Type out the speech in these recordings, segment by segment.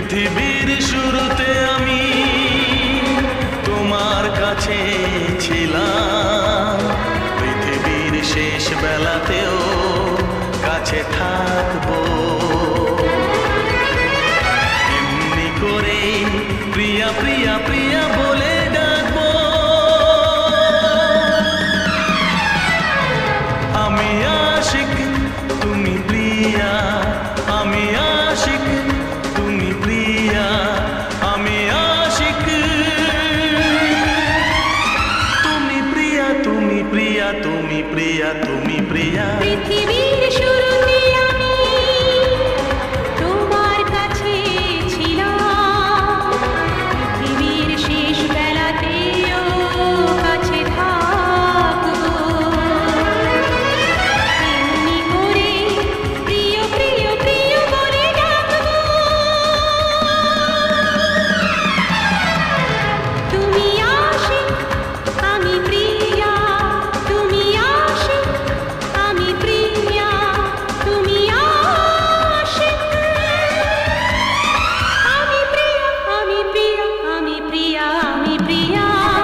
পৃথিবীর শুরুতে আমি তোমার কাছে ছিলাম, পৃথিবীর শেষ বেলাতেও কাছে থাকবো। এমনি করে প্রিয়া প্রিয়া প্রিয়া বলে ডাকবো। আমি আশিক তুমি প্রিয়া, আমি আশিক তুমি প্রিয়া, আমি আশিক তুমি প্রিয়া, তুমি প্রিয়া, তুমি প্রিয়া, তুমি প্রিয়া। পৃথিবীর শুরুতে আমি তোমার কাছে ছিলাম, পৃথিবীর শেষ বেলাতেও কাছে থাকবো। এমনি করে প্রিয় প্রিয় প্রিয় বলে ডাকবো। তুমি আশিক আমি প্রিয়া, তুমি আশিক আমি প্রিয়া, তুমি আশিক আমি প্রিয়া, আমি প্রিয়া, আমি প্রিয়া, আমি প্রিয়া।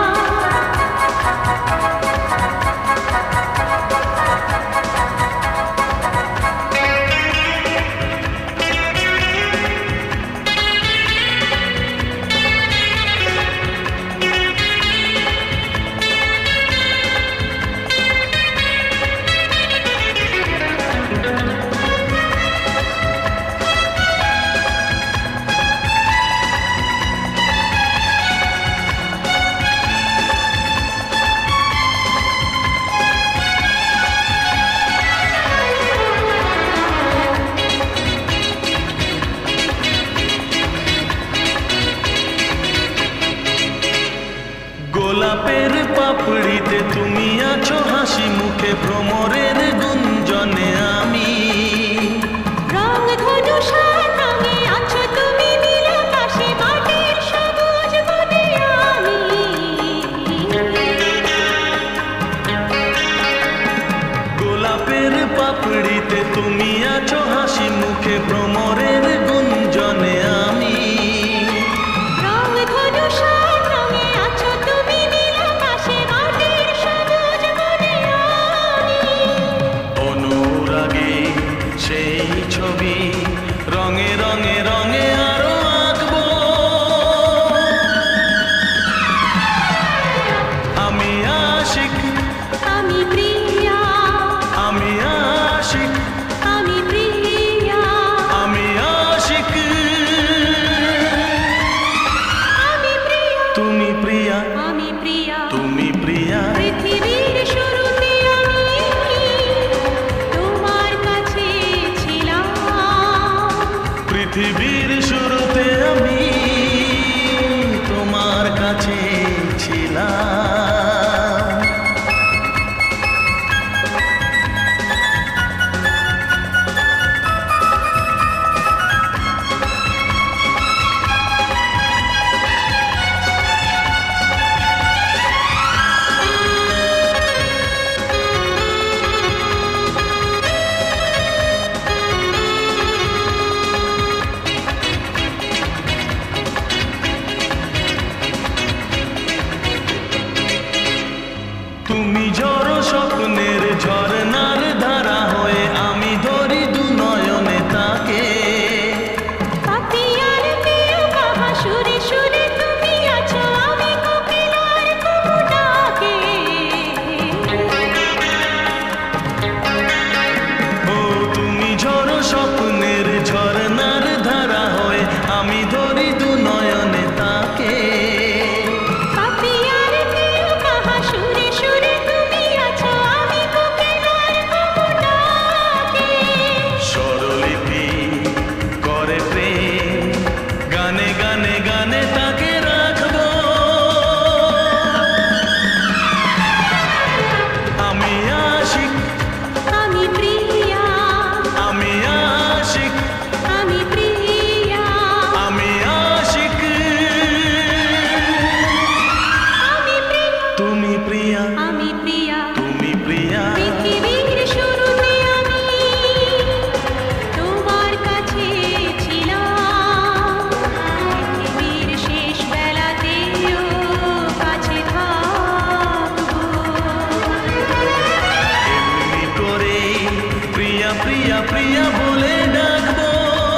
গোলাপের পাপড়িতে তুমি আছো হাসি মুখে, ভ্রমরের গুঞ্জনে আমি। রং ধনুষার রঙে আছো তুমি নীল আকাশে, মাটির সবুজ বনে আমি। গোলাপের পাপড়িতে তুমি আছো হাসি মুখে, ভ্রমরের গুঞ্জনে আমি। রং ধনুষার রঙে আছো তুমি নীল আকাশে, মাটির সবুজ বনে আমি। অনুরাগে সেই ছবি রঙে রঙে রঙে আরো আঁকবো। আমি আশিক আমি প্রিয়া, আমি আশিক আমি প্রিয়া, আমি আশিক আমি প্রিয়া, তুমি প্রিয়া, আমি প্রিয়া, তুমি প্রিয়া। পৃথিবীর শুরুতে আমি তোমার কাছে ছিলাম, পৃথিবীর শুরুতে আমি তোমার কাছে ছিলাম। প্রিয়া প্রিয়া বলে ডাকবো।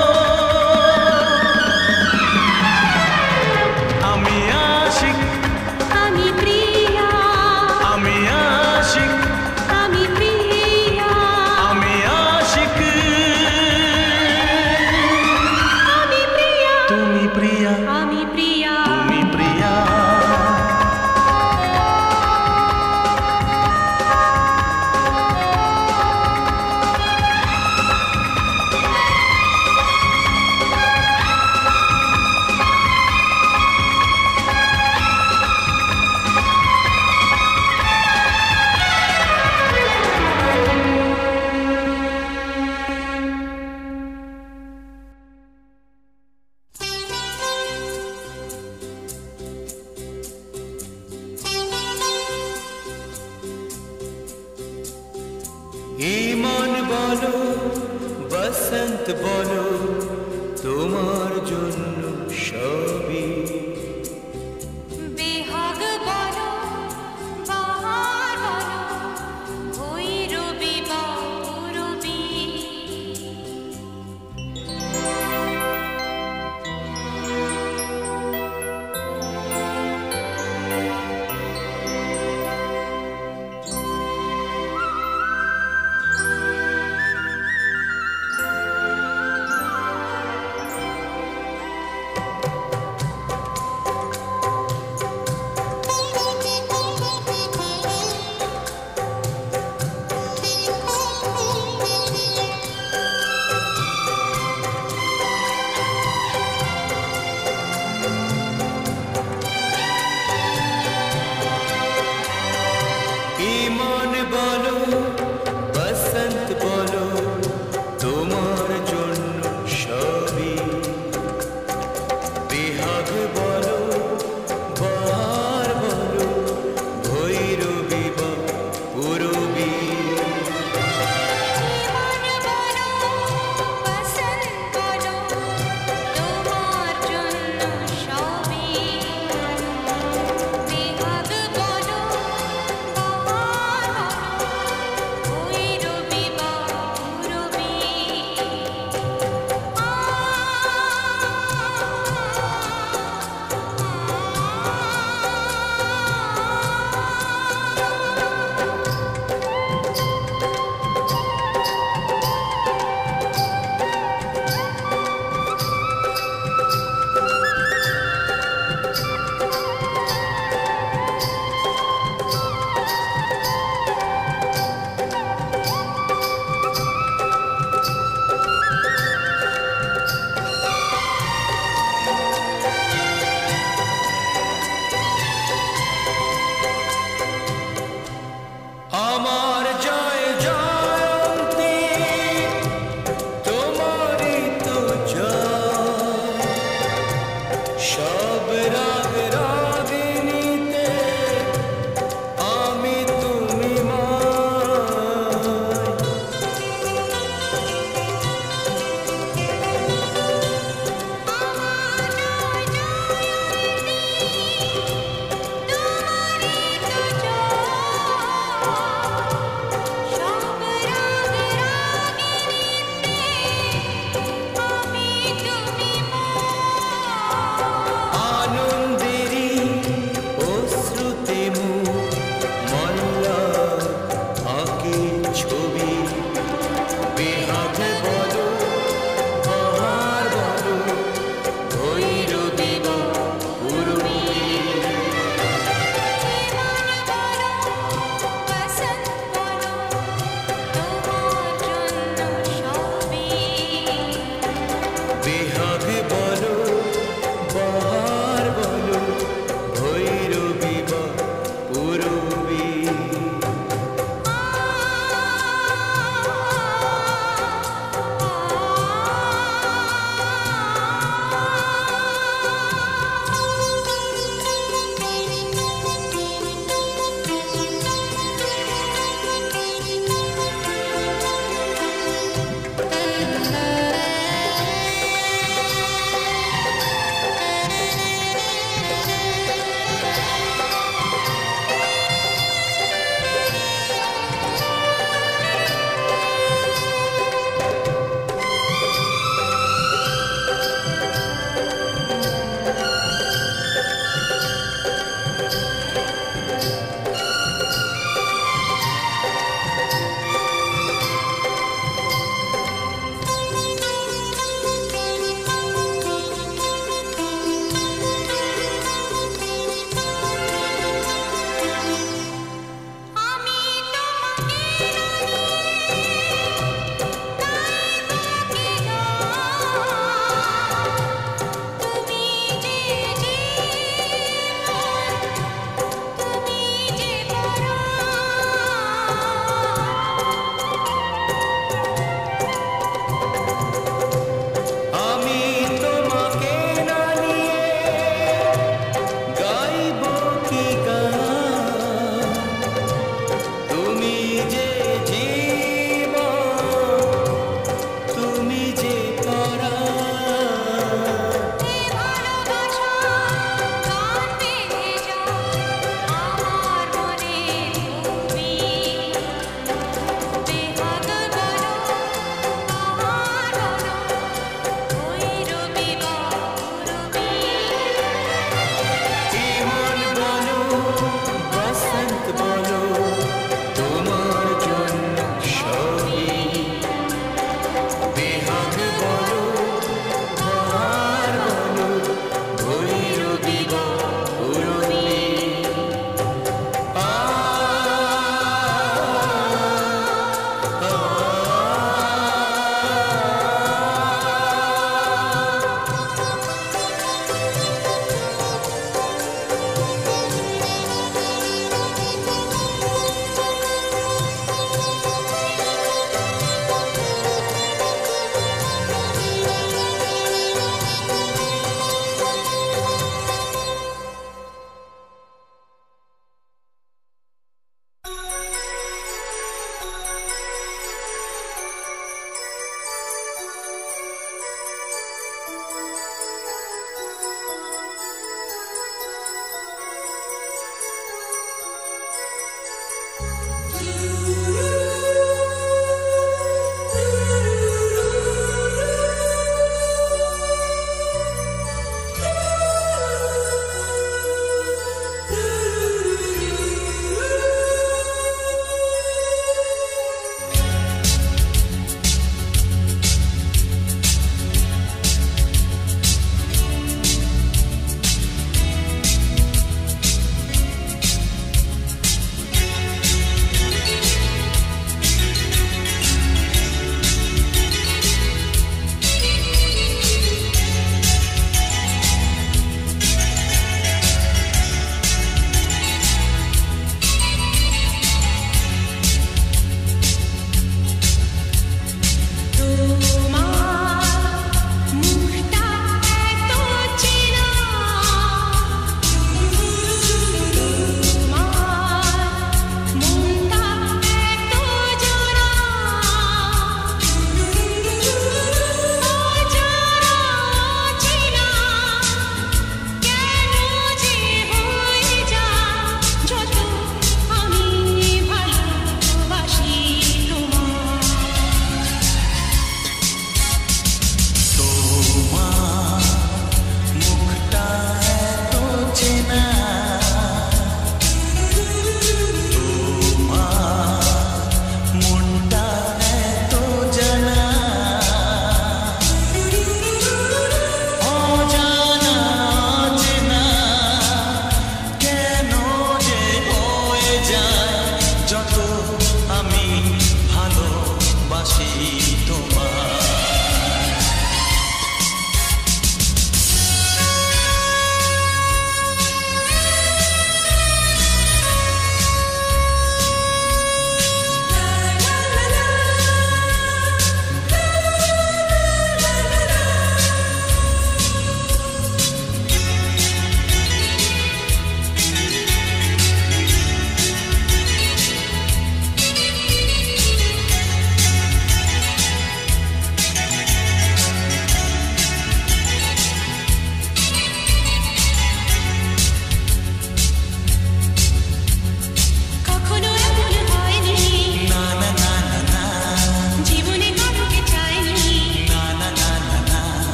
আমি আশিক, আমি প্রিয়া, আমি আশিক, আমি প্রিয়া, আমি আশিক। আমি প্রিয়া, তুমি প্রিয়া, আমি প্রিয়া, তুমি প্রিয়া। ইমন বলো, বসন্ত বলো, তোমার জন্য সবই। বিহাগ বলো, বাহার বলো, ভৈরবী বা পূরবী।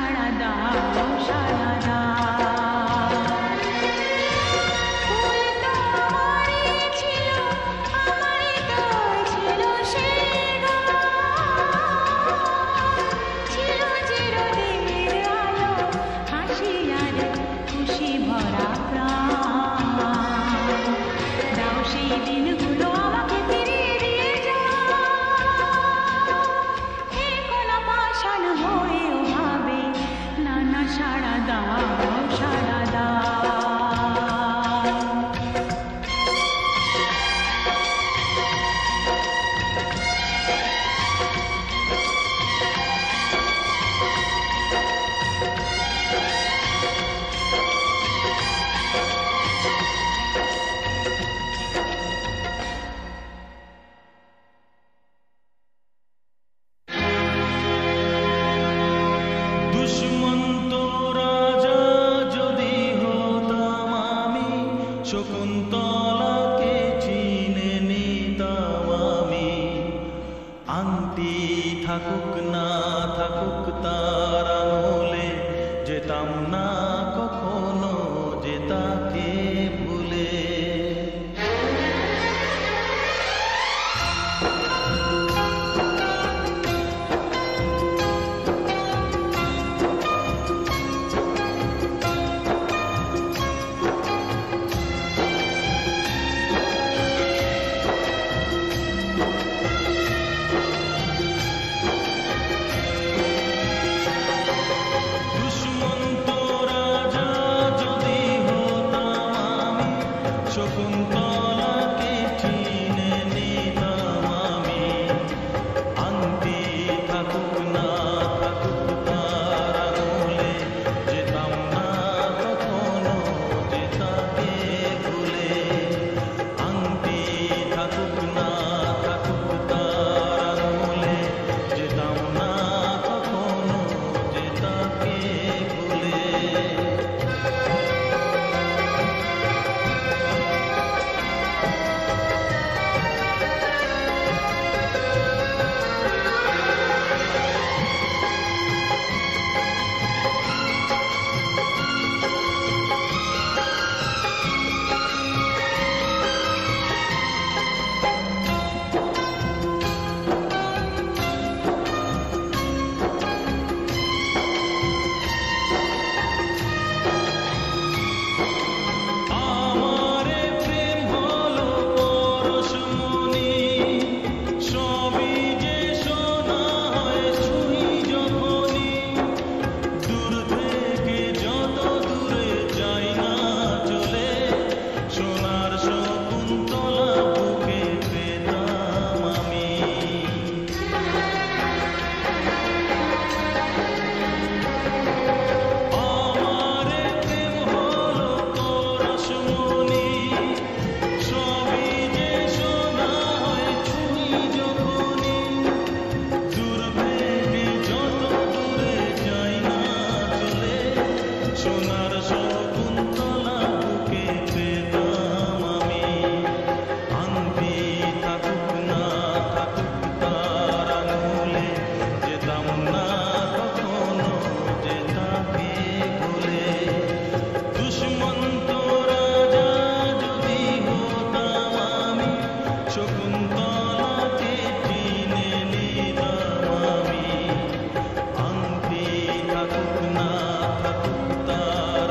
সাড়া দাও সাড়া দাও ফুল তো আমারই ছিল আমারই তো ছিল সে ছিল চিরদিনের আলো হাসি আর খুশি ভরা প্রাণ দাও সেই দিনগুলো আমাকে ফিরিয়ে দিয়ে যাও হে কোন পাষাণ হয়েও ভাবে নানা সাড়া দাও সাড়া দাও দুষ্মন্ত রাজা যদি হতাম আমি শকুন্তলাকে চিনে নিতাম আমি আংটি থাকুক না থাকুক তার আঙুলে যেতাম না কখনো যে তাকে ভুলে দুষ্মন্ত রাজা যদি হতাম আমি শকুন্তলাকে চিনে নিতাম আমি আংটি থাকুক না থাকুক তার আঙুলে যেতাম না কখনো যে তাকে ভুলে আংটি থাকুক না থাকুক তার আঙুলে যেতাম না কখনো যে তাকে ভুলে আমারে প্রেম হলো পরশমণি সবই যে শোনা হয় শুনি যখনই দূর থেকে যত দূরে যাই না চলে সোনার শকুন্তলা বুকে পেতাম আমি আমারে প্রেম হলো পরশমণি সবই যে শোনা হয় শুনি যখনই দূর থেকে যত দূরে যাই না চলে সোনার শকুন্তলা বুকে পেতাম আমি আংটি থাকুক না থাকুক তার আঙুলে যেতাম না কখনো যে তাকে ভুলে দুষ্মন্ত রাজা যদি হতাম আমি শকুন্তলাকে চিনে নিতাম আমি আংটি থাকুক না থাকুক তার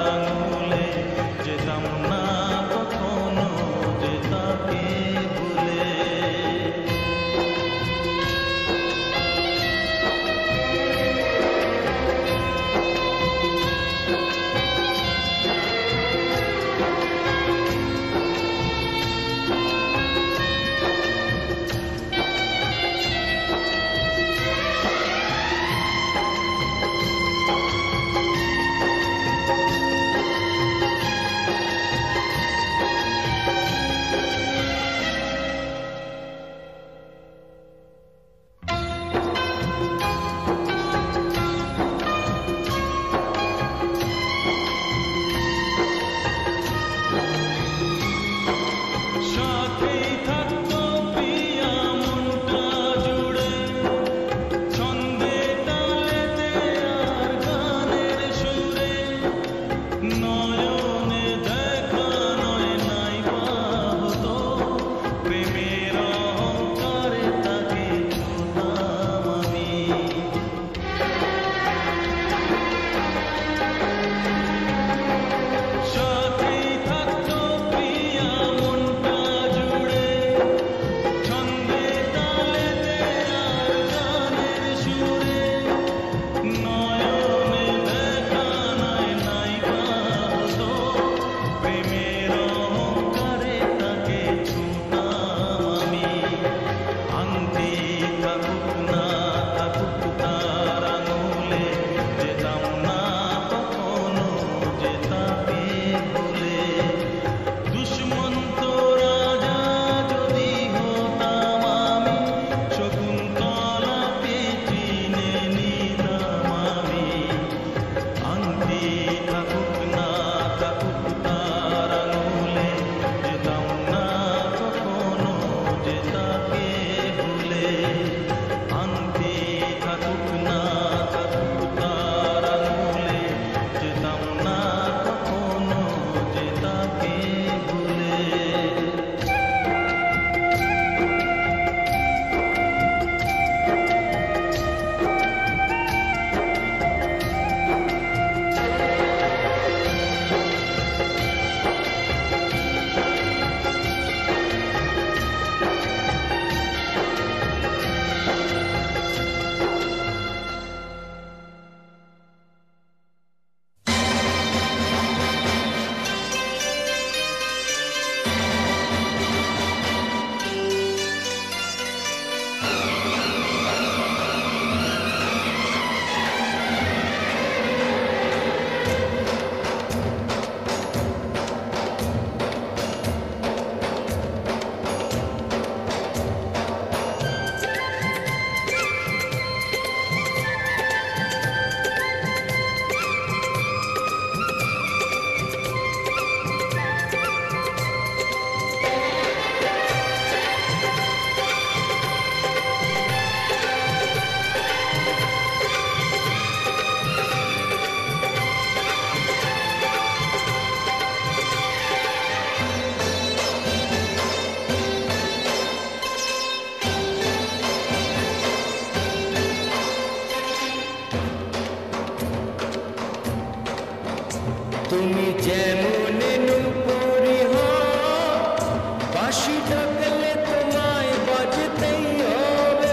তুমি যেমন নূপুরি হও, বাঁশি ডাকলে তোমায় বাজতেই হবে।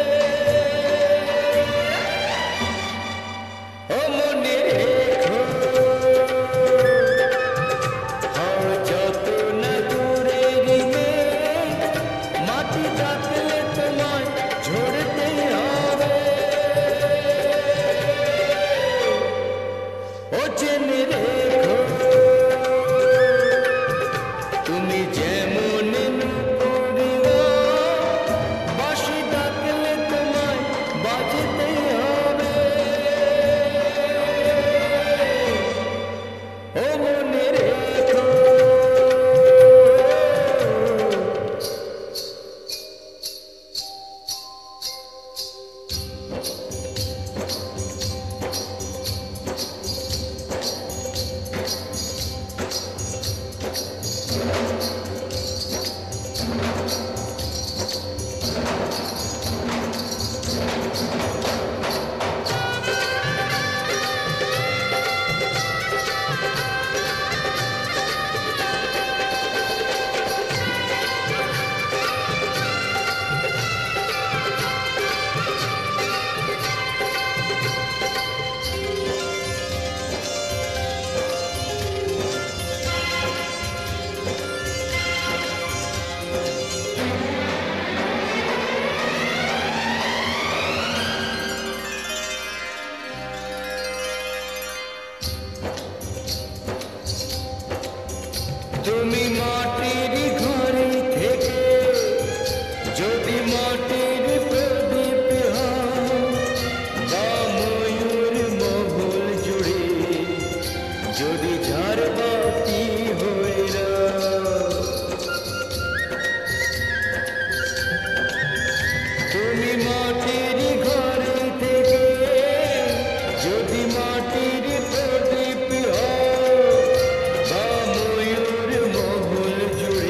ও মনে রেখো, হও যত না দূরেরই মেঘ, মাটি ডাকলে তোমায় ঝরতেই হবে। ও জেনে রেখো, তুমি যেমন নূপুরি হও, বাঁশি ডাকলে তোমায় বাজতেই হবে। ও মনে রেখো। তুমি মাটির ঘরে থেকে যদি মাটির প্রদীপ হও, বা ময়ূর মহল জুড়ে যদি ঝাড়বাতি হয়ে যাও, তুমি মাটির ঘরে থেকে যদি মাটির প্রদীপ হও, বা ময়ূর মহল জুড়ে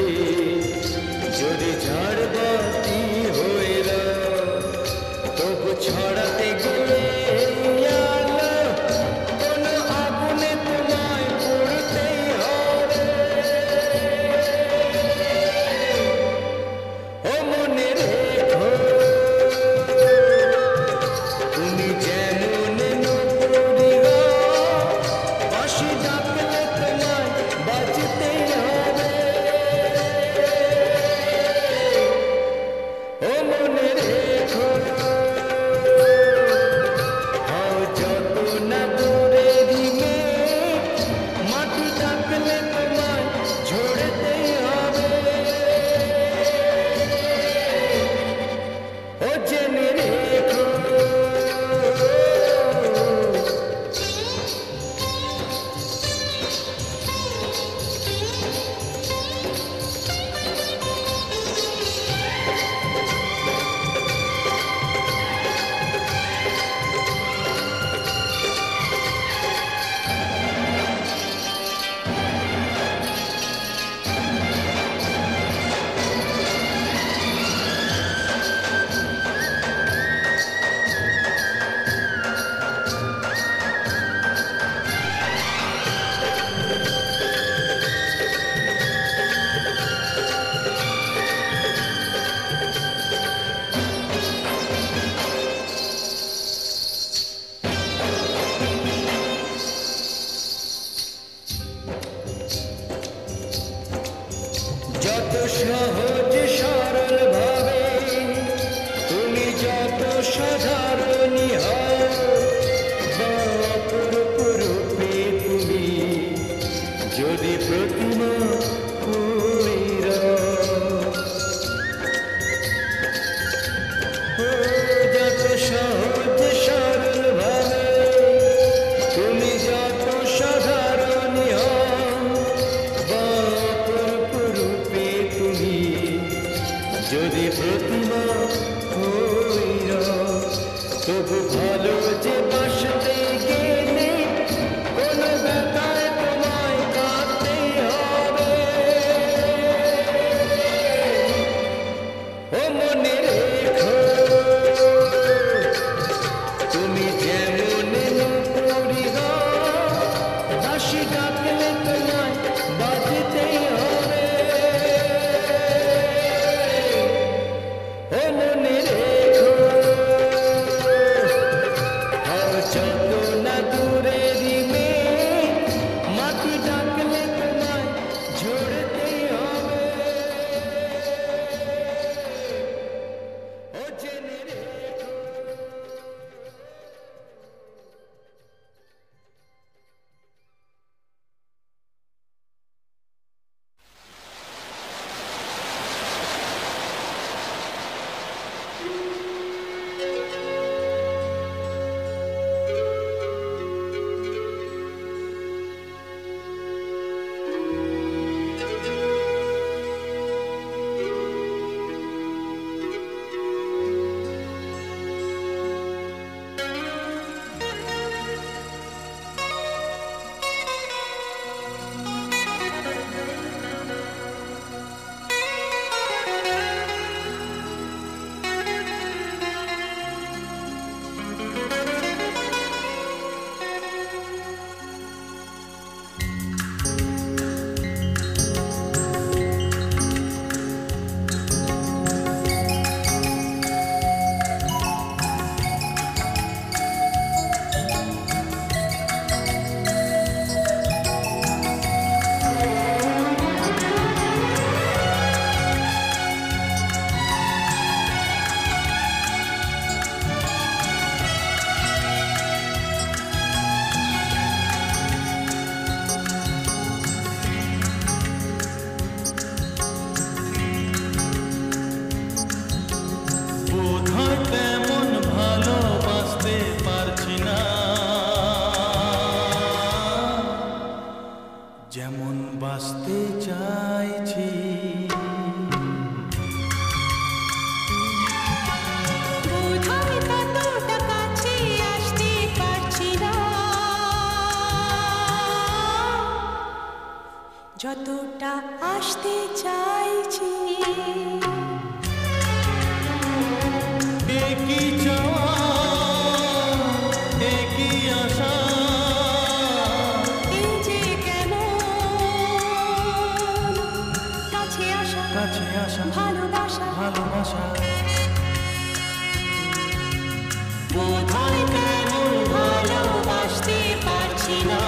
হাসি ডাকলে তোমায় বাজতেই হবে। ও মনে রেখো যত না দূরেরই মেয়ে, মাটি ডাকলে তোমায় ঝরতেই হবে। ও জেনে রেখো। বোধহয় তেমন ভালোবাসতে পারছি না, যেমন বাসতে চাইছি। বোধহয় ততটা কাছে আসতে পারছি না, যতটা আসতে চাইছি। একই চাওয়া, একই আশা, এই যে কেমন কাছে আসা, কাছে আসা, ভালোবাসা। ভালোবাসা। বোধহয় তেমন ভালোবাসতে পারছি না,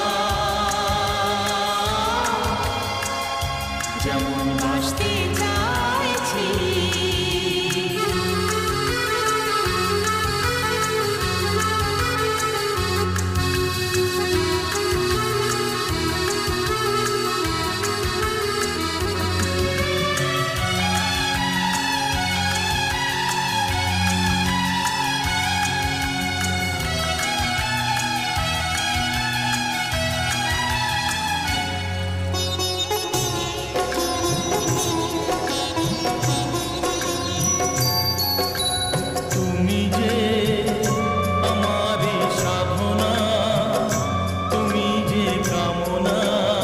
যেমন বাসতে চাইছি। তুমি যে আমারই সাধনা, তুমি যে কামনা,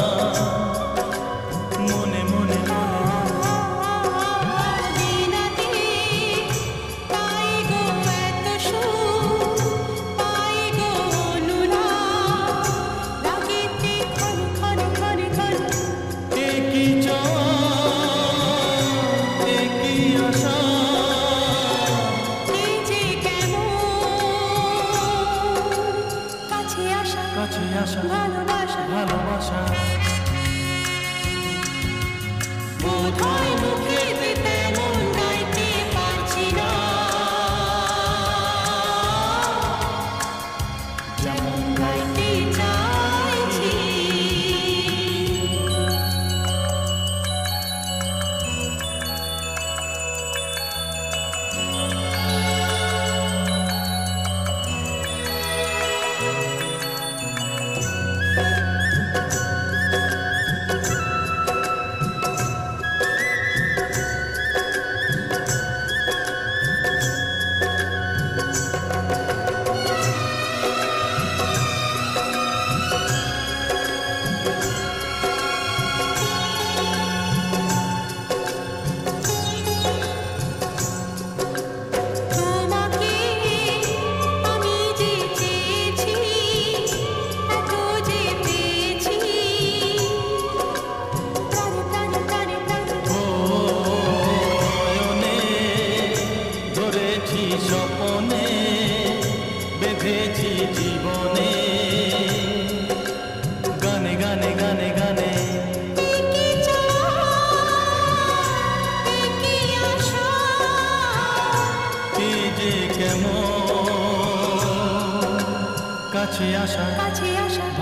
মনে মনে মনে দিনাতে পাই গো এত সুখ, পাই গো অনুরাগ, রাগেতে ক্ষণ ক্ষণ ক্ষণ ক্ষণ। একই চাওয়া, একই আশা, এই যে কেমন কাছে আসা, কাছে আসা, ভালোবাসা। ভালোবাসা। বোধহয় মুখেতে তেমন গাইতে পারছি না, যেমন গাইতে চাইছি।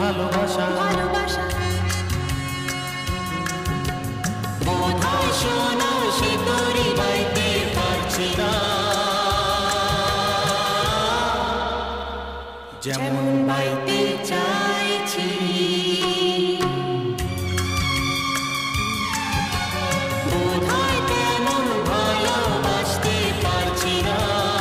ভালোবাসা ভালোবাসা বোধহয় শোনো সে তোরই বাইতে পারছি না যেমন বাইতে চাইছি বোধহয় তেমন ভালোবাসতে পারছি না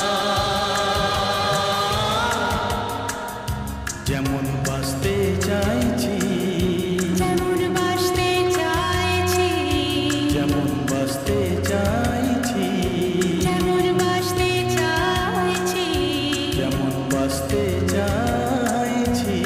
যেমন বাসতে চাইছি যেমন বাসতে চাইছি যেমন বাসতে চাইছি যেমন বাসতে চাইছি যেমন বাসতে চাইছি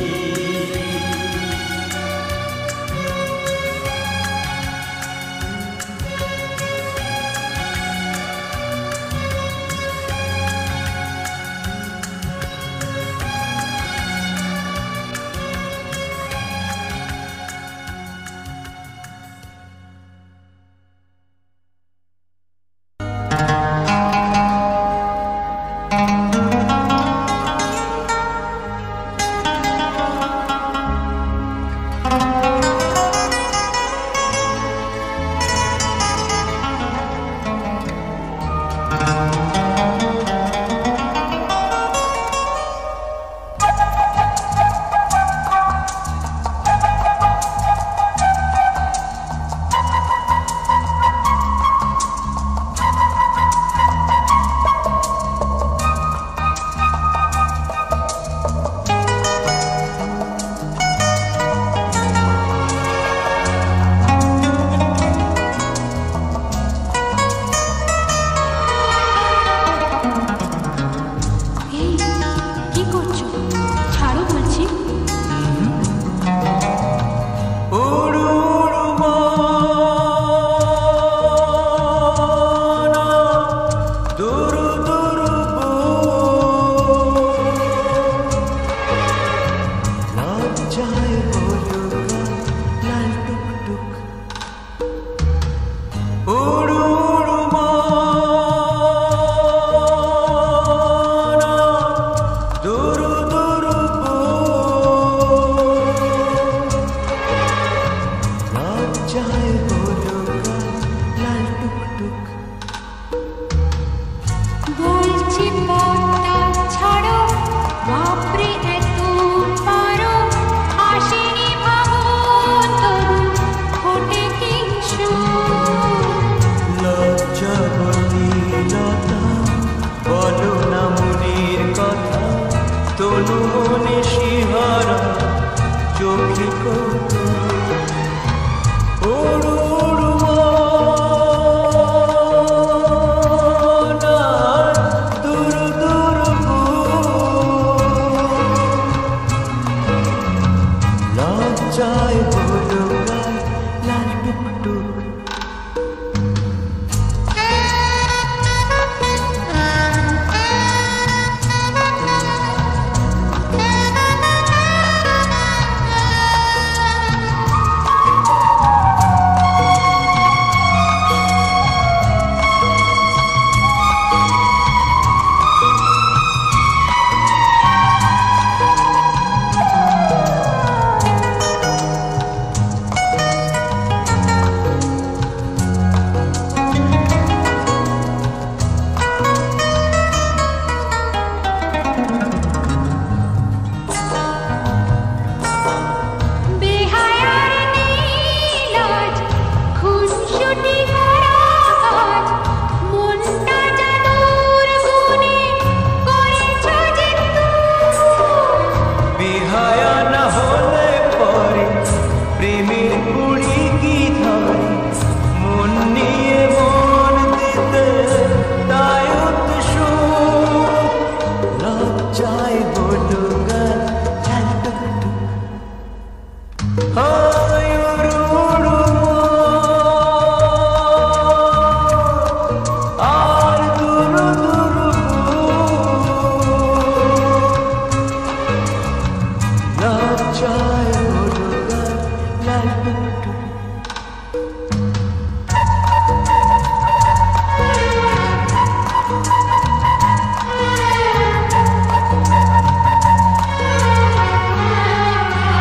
এই কি করছো ছাড়ো বলছি উড়ু উড়ু মন দুরু দুরু লজ্জায় হলুকা লাল টুকটুক উড়ু উড়ু মন দুরু দুরু লজ্জায় হলুকা লাল টুকটুক বলছি পথটা ছাড়ো বাপরে এত পারো আসেনি ভাবন তরু ফোটে কিংসু লজ্জাবতী লতা বলো না মনের কথা তনু মনে শিহরা চোখে কৌতুক উড়ু উড়ু মন দুরু দুরু লজ্জায় হলো লাল টুকটুক বেহায়ার নীলাজ খুনসুটি ভরা হাত মনটা জাদুর গুণে করেছো যে বিহায়া না হলে পরে প্রেমের কুড়ি কি ধরে মন নিয়ে মন দিতে তাই উৎসুক লজ্জায় হলো গান লাল টুকটুক হায় উড়ু উড়ু মন আর দুরু দুরু লজ্জায় হলো গান লাল টুকটুক Thank you.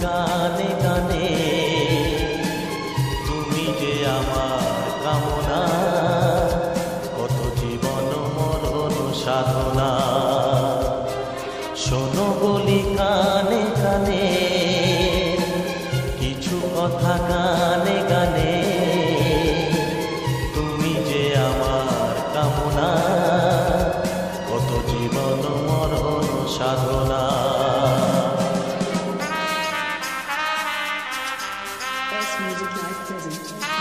গানে গানে তুমি যে আমার কামনা কত জীবন মরণ সাধনা শোনো বলি কানে কানে কিছু কথা গানে গানে তুমি যে আমার কামনা কত জীবন মরণ সাধনা Music Live present.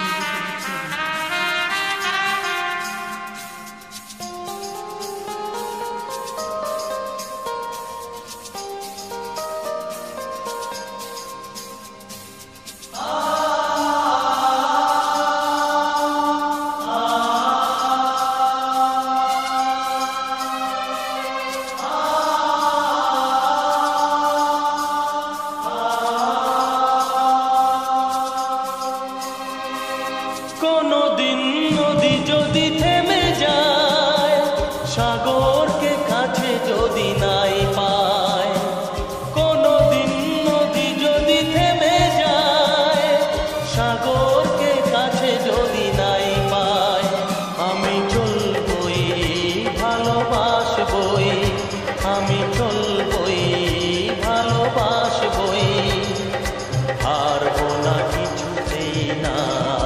কোনদিন নদী যদি থেমে যায় সাগরকে কাছে যদি নাই পায় কোনদিন নদী যদি থেমে যায় সাগরকে কাছে যদি নাই পায় আমি চলবই ভালোবাসবই আমি চলবই ভালোবাসবই হারবো না কিছুতেই না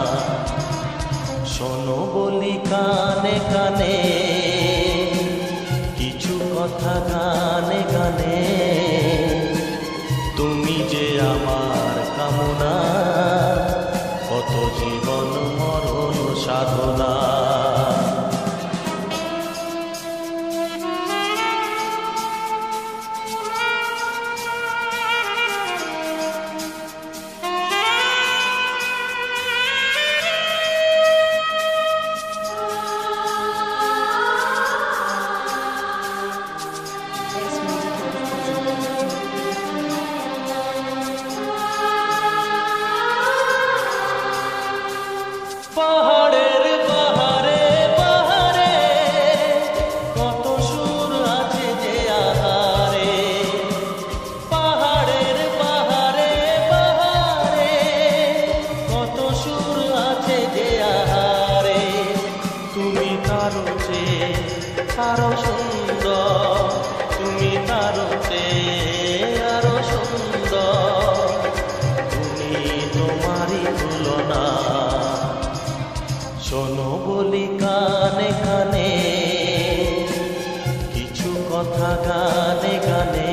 শোনো বলি কানে কানে কিছু কথা গানে গানে তুমি যে আমার কামনা কত জীবন মরণ সাধনা পাহাড়ের পাহাড়ে পাহাড়ে কত সুর আছে যে আহারে পাহাড়ের পাহাড়ে পাহাড়ে কত সুর আছে যে আহারে তুমি তারো চেয়ে আরো সুন্দর তুমি তারো চেয়ে আরো সুন্দর তুমি তোমারই তুলনা শোনো বলি কানে কানে কিছু কথা গানে গানে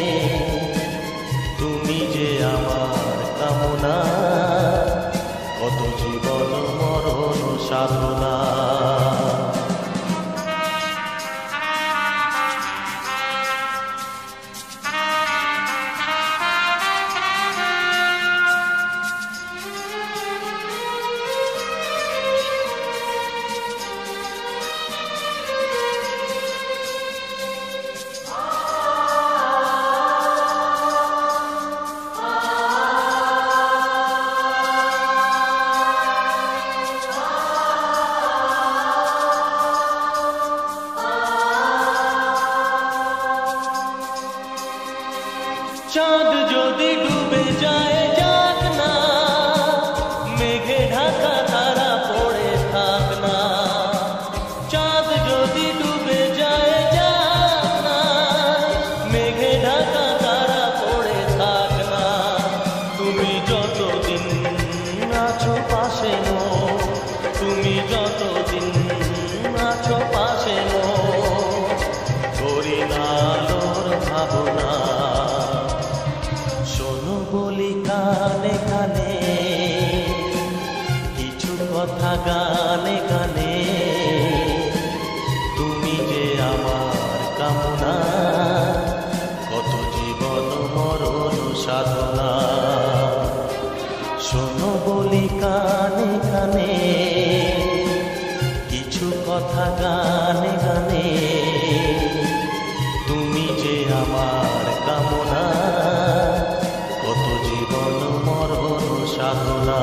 তুমি যে আমার কামনা কত জীবন মরণ সাধনা চাঁদ যদি ডুবে যায় যাক না মেঘে ঢাকা তারা পড়ে থাক না চাঁদ যদি ডুবে যায় যাক না মেঘে ঢাকা তারা পড়ে থাক না তুমি যতদিন আছো পাশে নো তুমি যতদিন আছো পাশে নো করি না আলোর ভাবনা শোনো বলি কানে কানে কিছু কথা গানে গানে তুমি যে আমার কামনা কত জীবন মরণ সাধনা শোনো বলি কানে কানে কিছু কথা গানে গানে তুমি যে আমার কামনা কত জীবন মরণ সাধনা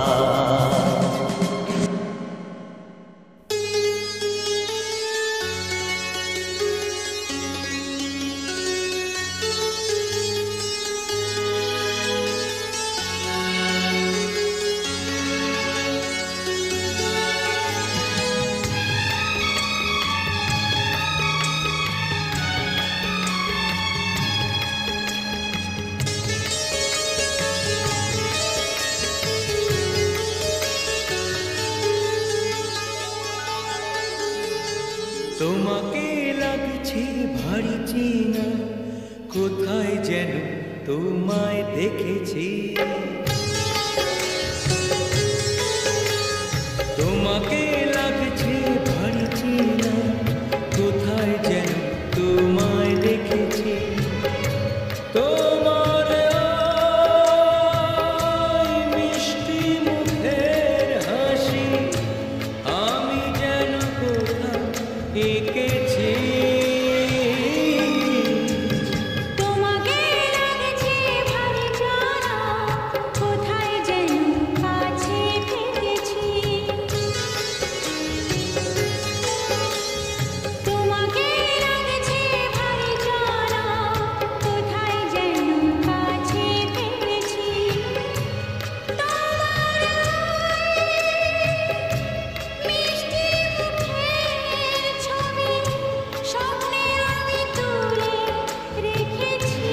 তোমাকে লাগছে ভারী চেনা, কোথায় যেন তোমায় দেখেছি। তোমাকে লাগছে ভারী চেনা, কোথায় যেন তোমায় দেখেছি। তোমার ওই মিষ্টি মুখের হাসি আমি যেন কোথাও এঁকেছি। তোমাকে লাগছে ভারী জানা, কোথায় যেন কাছে থেকেছি। তোমাকে লাগছে ভারী জানা, কোথায় যেন কাছে থেকেছি। তোমার মিষ্টি মুখের ছবি স্বপ্নে আমি তুলে রেখেছি।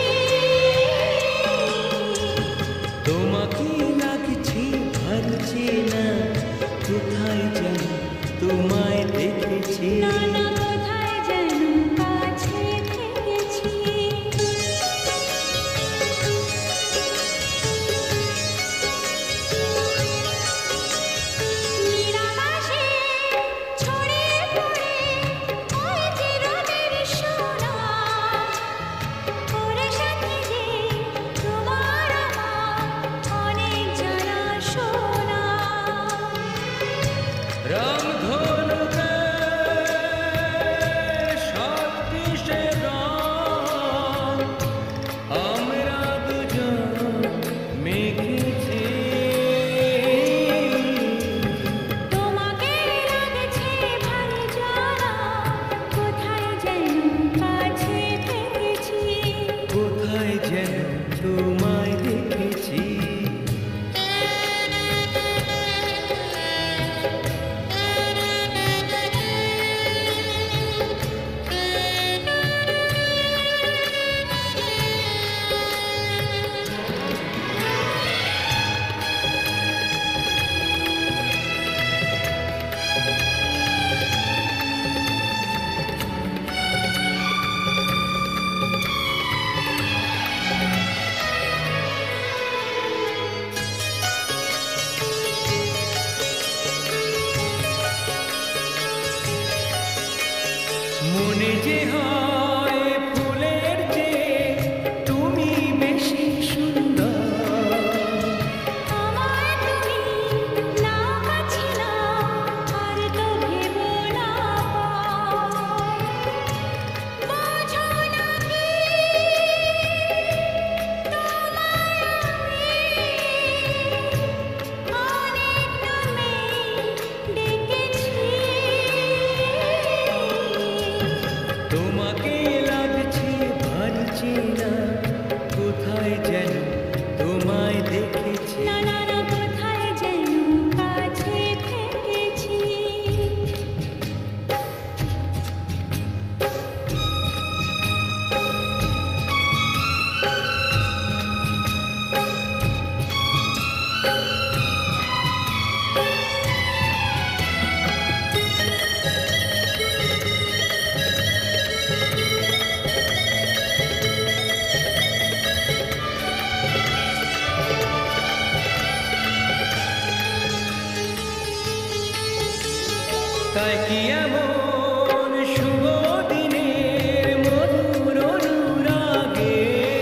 তোমাকে লাগছে ভারী চেনা, কোথায় যেন তোমায় দেখেছি। নানা কোথায় যেন কাছে থেকেছি। নিরাকাশে ছড়িয়ে পড়ে ওই চিরদের সোনা, ওরে সাথী যে তোমার আমার অনেক জানা শোনা। রামধনুতে সাতটিশে রং আমরা দুজন মেখেছি। তোমাকে লাগছে ভারী জানা, কোথায় যেন কাছে থেকেছি। কোথায় যেন তোমায় দেখেছি। মনে যে হয় ফুলের চেয়ে তুমি বেশি সুন্দর। আমার তুমি না কাছে না, আর তো ভেবো না বোঝো না কি তোমায় আমি অনেক নামে ডেকেছি। তোমাকে লাগছে ভারী চেনা, কোথায় যেন তোমায় দেখেছি। না না না কোথায় যেন কাছে থেকেছি। তাই কি এমন শুভ দিনের মধুর অনুরাগে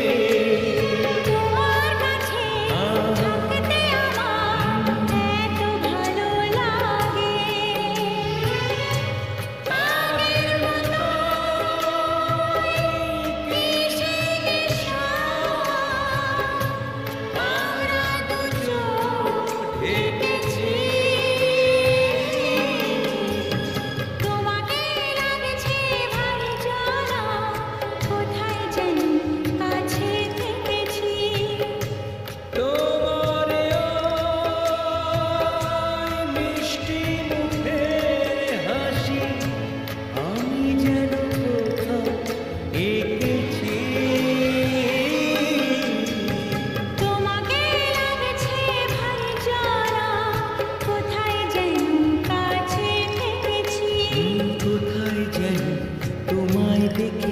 তোমার কাছে থাকতে আমার এত ভালো লাগে। আগের মতো মিশে মিশা আমরা দুজন দেখেছি। তোমাকে দিকে